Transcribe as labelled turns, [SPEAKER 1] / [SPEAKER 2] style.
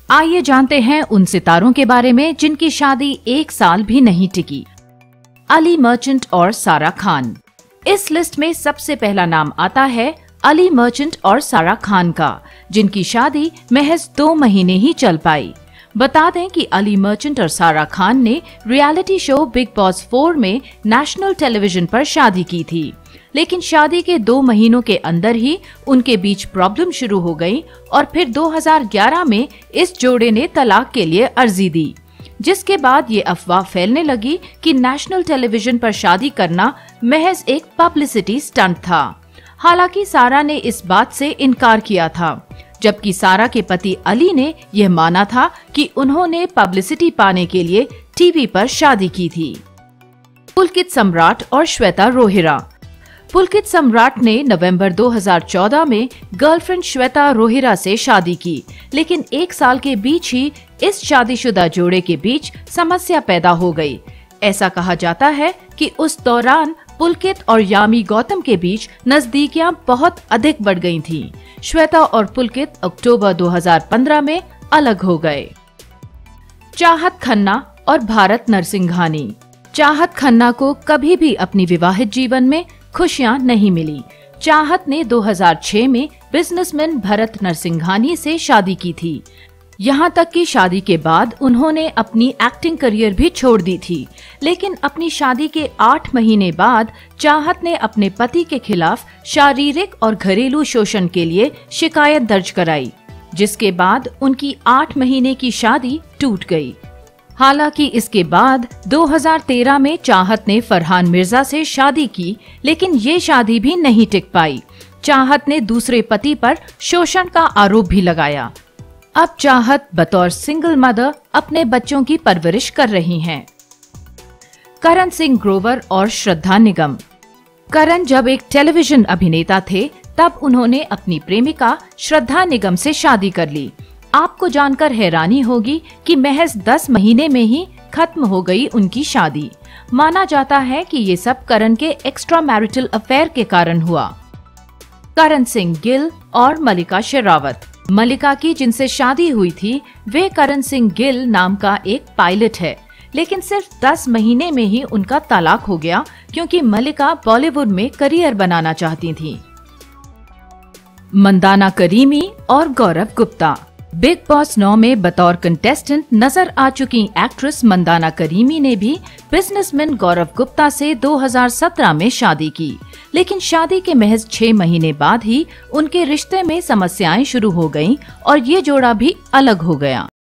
[SPEAKER 1] आइए जानते हैं उन सितारों के बारे में जिनकी शादी 1 साल भी नहीं टिकी। अली मर्चेंट और सारा खान। इस लिस्ट में सबसे पहला नाम आता है अली मर्चेंट और सारा खान का, जिनकी शादी महज 2 महीने ही चल पाई। बता दें कि अली मर्चेंट और सारा खान ने रियलिटी शो बिग बॉस 4 में नेशनल टेलीविजन पर शादी की थी, लेकिन शादी के 2 महीनों के अंदर ही उनके बीच प्रॉब्लम शुरू हो गई और फिर 2011 में इस जोड़े ने तलाक के लिए अर्जी दी, जिसके बाद ये अफवाह फैलने लगी कि नेशनल टेलीविजन पर शादी करना महज एक पब्लिसिटी स्टंट था। हालांकि सारा ने इस बात से इनकार किया था, जबकि सारा के पति अली ने यह माना था कि उन्होंने पब्लिसिटी पाने के लिए टीवी पर शादी की थी। पुलकित सम्राट और श्वेता रोहिरा। पुलकित सम्राट ने नवंबर 2014 में गर्लफ्रेंड श्वेता रोहिरा से शादी की, लेकिन 1 साल के बीच ही इस शादीशुदा जोड़े के बीच समस्या पैदा हो गई। ऐसा कहा जाता है कि उस दौरान पुलकित और यामी गौतम के बीच नजदीकियां बहुत अधिक बढ़ गई थीं। श्वेता और पुलकित अक्टूबर 2015 में अलग हो गए। चाहत खन्ना और भारत नरसिंघानी। चाहत खन्ना को कभी भी अपनी विवाहित जीवन में खुशियां नहीं मिली। चाहत ने 2006 में बिजनेसमैन भरत नरसिंघानी से शादी की थी। यहाँ तक कि शादी के बाद उन्होंने अपनी एक्टिंग करियर भी छोड़ दी थी, लेकिन अपनी शादी के 8 महीने बाद चाहत ने अपने पति के खिलाफ शारीरिक और घरेलू शोषण के लिए शिकायत दर्ज कराई, जिसके बाद उनकी 8 महीने की शादी टूट गई। हालांकि इसके बाद 2013 में चाहत ने फरहान मिर्जा से शादी की, लेकिन ये शादी भी नहीं टिक पाई। चाहत ने दूसरे पति पर शोषण का आरोप भी लगाया। अब चाहत बतौर सिंगल मदर अपने बच्चों की परवरिश कर रही हैं। करण सिंह ग्रोवर और श्रद्धा निगम। करण जब एक टेलीविजन अभिनेता थे, तब उन्होंने अपनी प्रेमिका श्रद्धा निगम से शादी कर ली। आपको जानकर हैरानी होगी कि महज 10 महीने में ही खत्म हो गई उनकी शादी। माना जाता है कि ये सब करण के एक्स्ट्रा मैरिटल अफेयर के कारण हुआ। करण सिंह गिल और मलिका शेरावत। मलिका की जिनसे शादी हुई थी, वे करण सिंह गिल नाम का एक पायलट है, लेकिन सिर्फ 10 महीने में ही उनका तलाक हो गया, क्योंकि मलिका बॉलीवुड में करियर बनाना चाहती थी। मंदाना करीमी और गौरव गुप्ता। बिग बॉस 9 में बतौर कंटेस्टेंट नजर आ चुकी एक्ट्रेस मंदाना करीमी ने भी बिजनेसमैन गौरव गुप्ता से 2017 में शादी की, लेकिन शादी के महज 6 महीने बाद ही उनके रिश्ते में समस्याएं शुरू हो गईं और ये जोड़ा भी अलग हो गया।